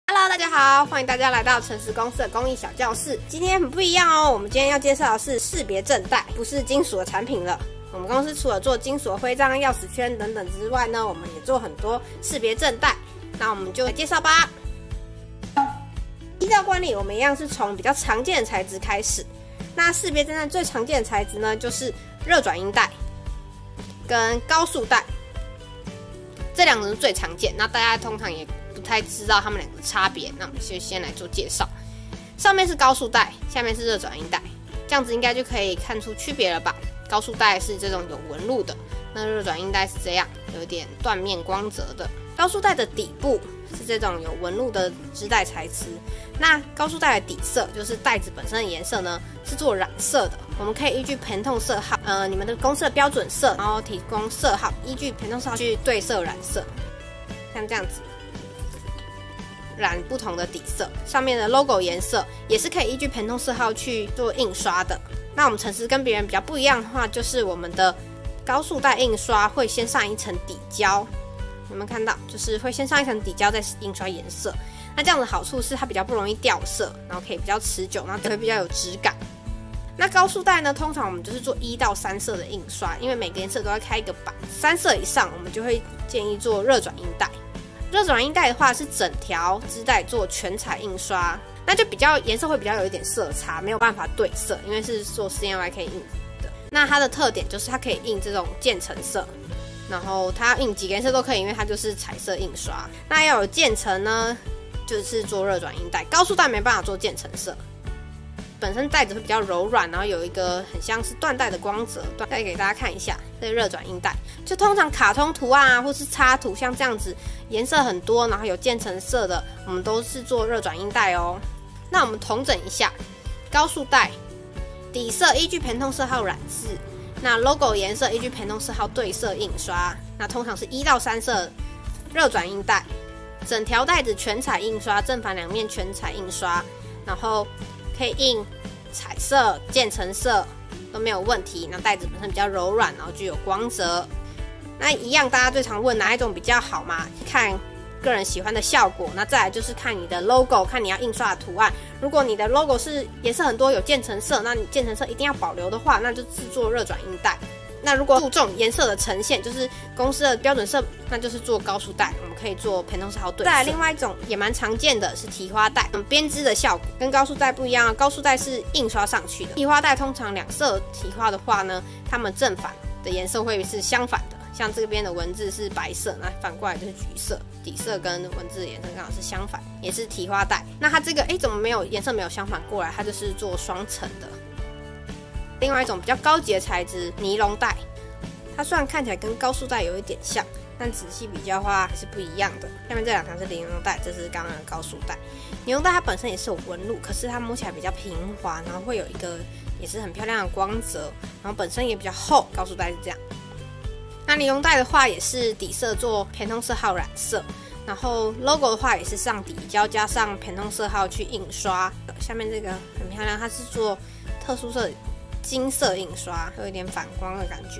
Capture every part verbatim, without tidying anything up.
Hello， 大家好，欢迎大家来到诚实公司的公益小教室。今天很不一样哦，我们今天要介绍的是识别证带，不是金属的产品了。我们公司除了做金属的徽章、钥匙圈等等之外呢，我们也做很多识别证带。那我们就来介绍吧。依照惯例，我们一样是从比较常见的材质开始。那识别证带最常见的材质呢，就是热转阴带跟高速带，这两个是最常见。那大家通常也不太知道它们两个的差别，那我们就先来做介绍。上面是高速带，下面是热转阴带，这样子应该就可以看出区别了吧？高速带是这种有纹路的，那热转阴带是这样，有点缎面光泽的。高速带的底部是这种有纹路的织带材质，那高速带的底色就是带子本身的颜色呢，是做染色的。我们可以依据盆痛色号，呃，你们的公司的标准色，然后提供色号，依据盆痛色号去对色染色，像这样子。染不同的底色，上面的 logo 颜色也是可以依据盆痛色号去做印刷的。那我们诚实跟别人比较不一样的话，就是我们的高速带印刷会先上一层底胶，有没有看到？就是会先上一层底胶，再印刷颜色。那这样的好处是它比较不容易掉色，然后可以比较持久，然后会比较有质感。那高速带呢，通常我们就是做一到三色的印刷，因为每个颜色都要开一个版，三色以上我们就会建议做热转阴带。热转阴带的话是整条织带做全彩印刷，那就比较颜色会比较有一点色差，没有办法对色，因为是做 C N Y 可以印的。那它的特点就是它可以印这种渐层色，然后它印几个颜色都可以，因为它就是彩色印刷。那要有渐层呢，就是做热转阴带，高速带没办法做渐层色。本身带子会比较柔软，然后有一个很像是缎带的光泽，带给大家看一下，这是热转阴带。就通常卡通图案啊，或是插图，像这样子颜色很多，然后有渐层色的，我们都是做热转阴带哦。那我们统整一下，高速带底色依据盆痛色号染字，那 logo 颜色依据盆痛色号对色印刷，那通常是一到三色热转阴带，整条带子全彩印刷，正反两面全彩印刷，然后可以印彩色、渐层色都没有问题。那带子本身比较柔软，然后具有光泽。那一样，大家最常问哪一种比较好嘛？看个人喜欢的效果。那再来就是看你的 logo， 看你要印刷的图案。如果你的 logo 是颜色很多，有渐层色，那你渐层色一定要保留的话，那就制作热转阴带。那如果注重颜色的呈现，就是公司的标准色，那就是做高速带，我们可以做盆痛色号对色。再来另外一种也蛮常见的是提花带，嗯，编织的效果跟高速带不一样，高速带是印刷上去的，提花带通常两色提花的话呢，它们正反的颜色会是相反的。像这边的文字是白色，那反过来就是橘色，底色跟文字的颜色刚好是相反，也是提花带。那它这个哎怎么没有颜色没有相反过来？它就是做双层的。另外一种比较高级的材质尼龙带，它虽然看起来跟高速带有一点像，但仔细比较的话还是不一样的。下面这两条是尼龙带，这是刚刚的高速带。尼龙带它本身也是有纹路，可是它摸起来比较平滑，然后会有一个也是很漂亮的光泽，然后本身也比较厚。高速带是这样。那尼龙带的话也是底色做盆痛色号染色，然后 logo 的话也是上底胶加上盆痛色号去印刷。下面这个很漂亮，它是做特殊色金色印刷，有一点反光的感觉。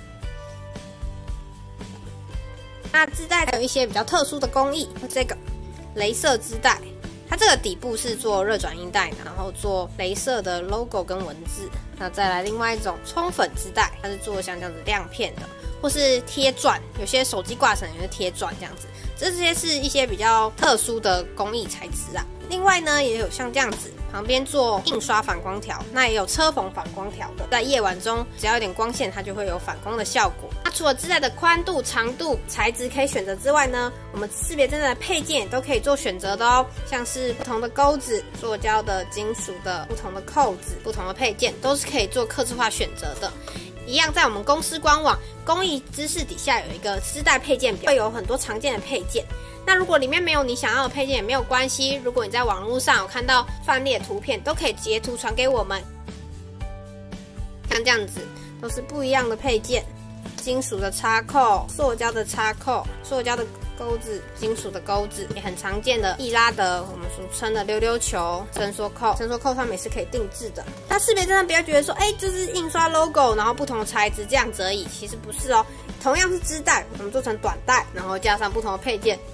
那织带还有一些比较特殊的工艺，这个雷射织带，它这个底部是做热转阴带，然后做雷射的 logo 跟文字。那再来另外一种冲粉织带，它是做像这样子亮片的，或是贴钻，有些手机挂绳也是贴钻这样子。这些是一些比较特殊的工艺材质啊。另外呢，也有像这样子旁边做印刷反光条，那也有车缝反光条的，在夜晚中只要有点光线，它就会有反光的效果。那除了织带的宽度、长度、材质可以选择之外呢，我们识别证带的配件也都可以做选择的哦，像是不同的钩子、塑胶的、金属的、不同的扣子、不同的配件，都是可以做客制化选择的。一样，在我们公司官网工艺知识底下有一个织带配件表，会有很多常见的配件。那如果里面没有你想要的配件也没有关系，如果你在网络上有看到范例图片，都可以截图传给我们。像这样子都是不一样的配件，金属的插扣、塑胶的插扣、塑胶的钩子、金属的钩子，也很常见的易拉的我们俗称的溜溜球、伸缩扣。伸缩扣上面也是可以定制的。那识别证不要觉得说，哎、欸，就是印刷 logo， 然后不同的材质这样子而已，其实不是哦。同样是织带，我们做成短带，然后加上不同的配件，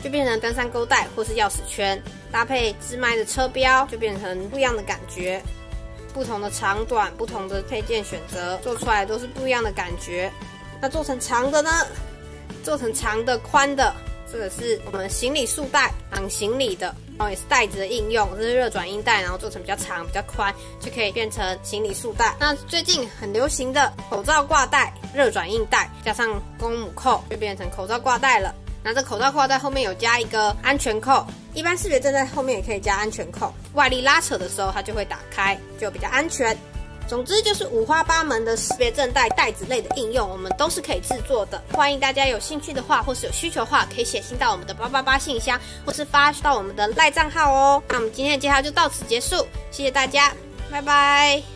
就变成登山钩带或是钥匙圈，搭配自卖的车标，就变成不一样的感觉。不同的长短，不同的配件选择，做出来都是不一样的感觉。那做成长的呢？做成长的、宽的，这个是我们行李束带，绑行李的，然后也是带子的应用，这是热转印带，然后做成比较长、比较宽，就可以变成行李束带。那最近很流行的口罩挂带、热转印带，加上公母扣，就变成口罩挂带了。那这口罩挂带后面有加一个安全扣，一般识别证在后面也可以加安全扣，外力拉扯的时候它就会打开，就比较安全。总之就是五花八门的识别证带带子类的应用，我们都是可以制作的。欢迎大家有兴趣的话，或是有需求的话，可以写信到我们的八八八信箱，或是发到我们的赖账号哦。那我们今天的介绍就到此结束，谢谢大家，拜拜。